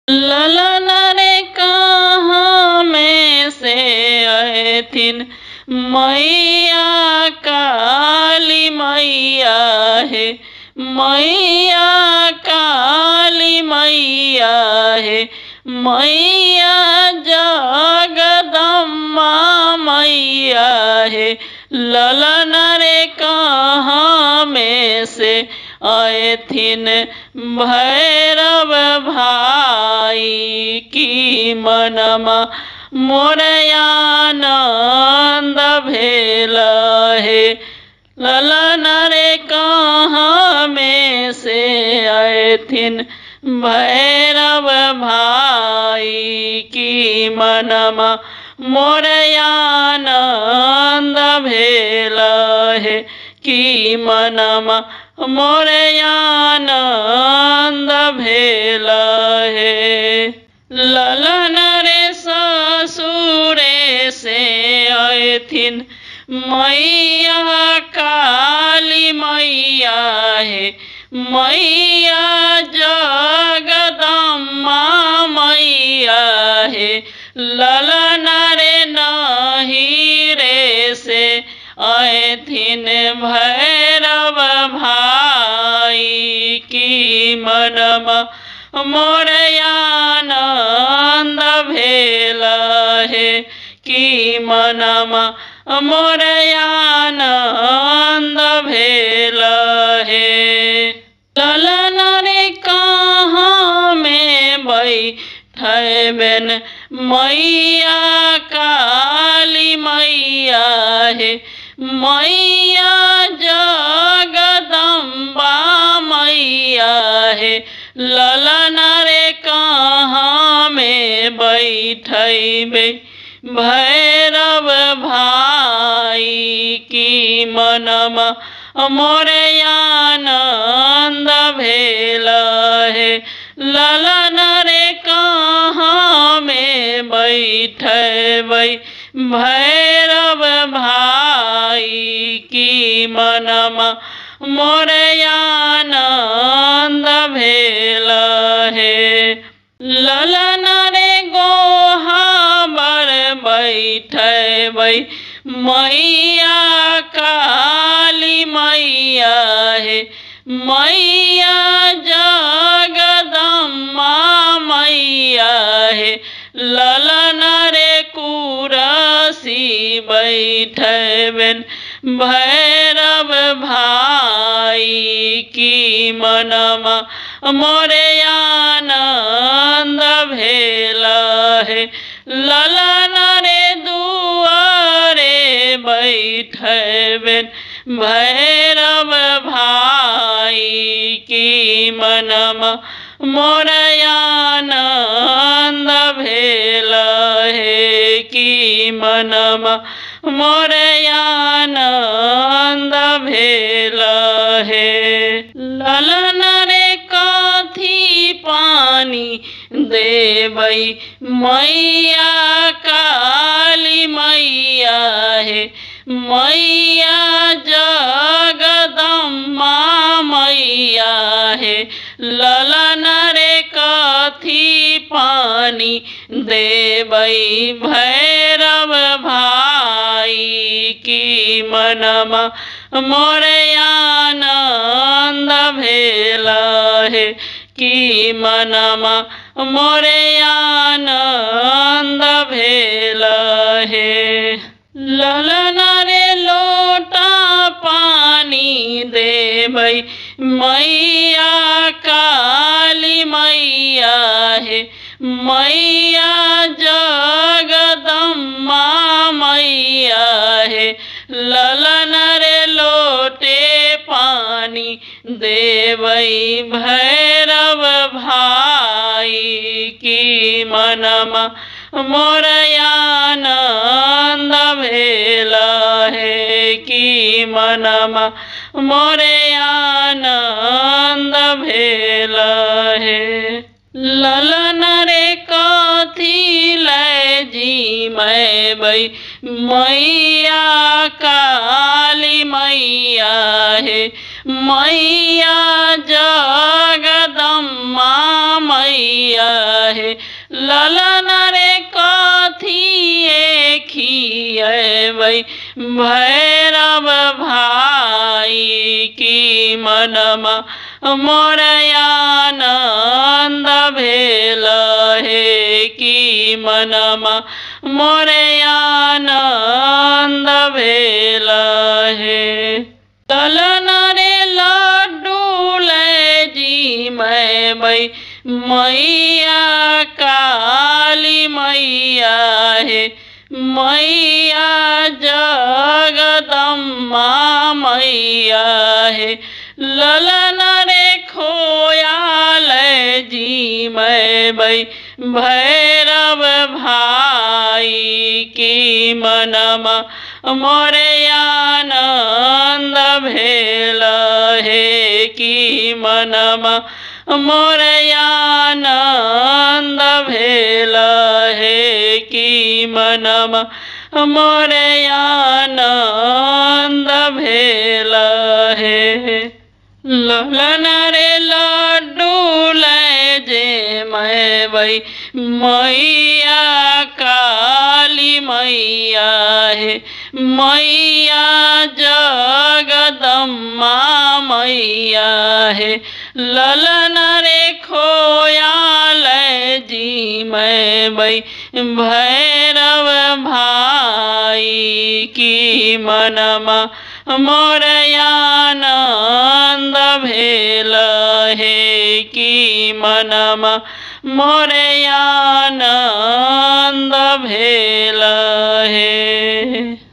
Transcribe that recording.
ललन रे कहाँ में से आएथिन मैया काली मैया है, मैया काली मैया है, मैया जगदम्बा मैया है। ललन रे कहाँ में से आएथिन भैरव भाई की मनमा मोर आनंद भेल है। ललन रे कहाँ में से आएथिन भैरव भाई की मनमा मोर आनंद भेल है, की मनमा मोर आनंद भेल है। ललन रे ससुरे से आएथिन मैया काली मैया है, मैया जगदम्बा मैया है। ललन रे नहीं रे से आएथिन भैरव भाई की मनमा मोर आनंद भेल है, की मनमा मोर आनंद भेल है। ललन रे कहाँ में बैठबेन मैया काली मैया है, मैया जगदम्बा मैया है। ललन रे कहाँ में बैठबे भैरव भाई की मनमा मोर आनंद भेल है। ललन रे कहाँ में बैठबै भैरव भाई की मनमा मोर आनंद भेल है। ललन रे गोहाबर बैठबै मैया काली मैया है, मैया जगदम्बा मैया है। ललन रे कुरसी बैठबेन भैरव भाई की मनमा मोर आनंद भेल है। ललन रे दुआरे बैठबेन भैरव भाई की मनमा मोर आनंद भेल है, की मनमा मोर आनंद भेल है। ललन रे कथी पानी देबै मैया काली मैया है, मैया जगदम्बा मैया है। ललन रे कथी पानी देबै भैरव भाई की मनमा मोर आनंद भेल है, की मनमा मोर आनंद भेल है। ललन रे लोटा पानी देबै मैया काली मैया है, मैया जगदम्बा मैया है। ललन रे लोटे पानी देबै भैरव भाई की मनमा मोर आनंद भेल है, की मनमा मोर आनंद भेल है। ललन रे कथी लै जिमैबै मैया काली मैया है, मैया जगदम्मा मैया हे ललन रे कथिए खिएबै भैरव भाई की मनमा मोर आनंद भेल हे की मनमा मोर आनंद भेल हे ललन रे लड्डू ले जी मैं मैया काली मैया हे मैया जगदम्मा मैया हे ललन रे खोया ले जी मैं भैरव भाई की मनमा मोर आनंद भेल हे की मनमा मोर आनंद भेल हे की मनमा मोर आनंद भेल हे ललन रे लड्डू ले जे मैं मैया काली मैया हे मैया जगदम्मा मैया हे ललन रे खोया ले जी मैं भैरव भाई की मनमा मोर आनंद भेल हे की मनमा मोर आनंद भेल हे।